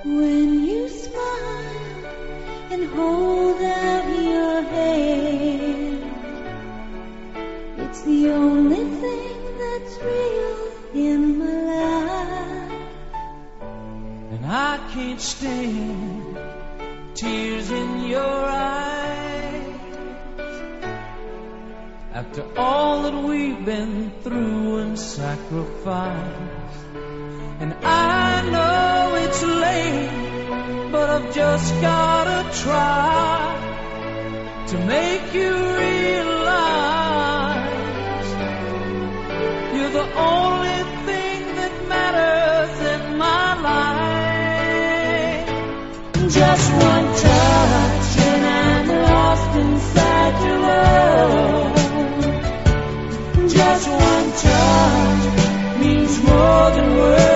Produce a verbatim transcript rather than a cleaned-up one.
When you smile and hold out your hand, it's the only thing that's real in my life. And I can't stand tears in your eyes after all that we've been through and sacrificed. And I know it's late, but I've just gotta try to make you realize you're the only thing that matters in my life. Just one touch and I'm lost inside your love. Just one touch means more than words.